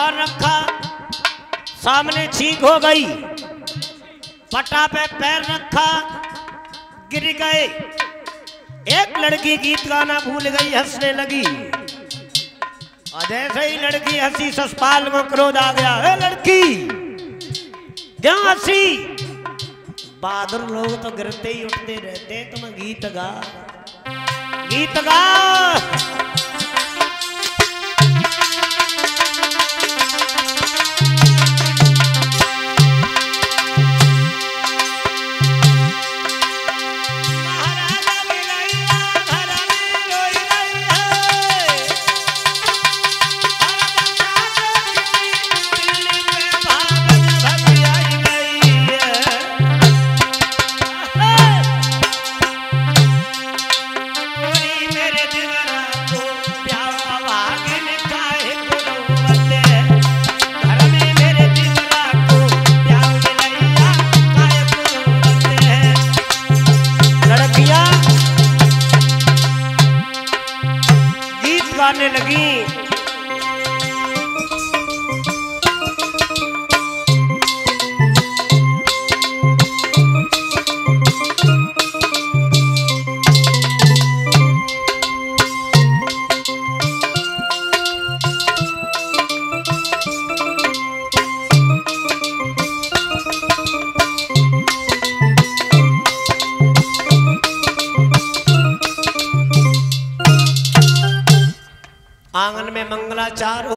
भगवान रखा, सामने छींक हो गई, पटा पे पैर रखा, गिर गए। एक लड़की गीत गाना भूल गई, हंसने लगी। और जैसे ही लड़की हंसी, ससपाल में क्रोध आ गया। ए लड़की क्यों हंसी? बहादुर लोग तो गिरते ही उठते रहते, तुम गीत गा, गीत गा। गाने लगी। आंगन में मंगलाचार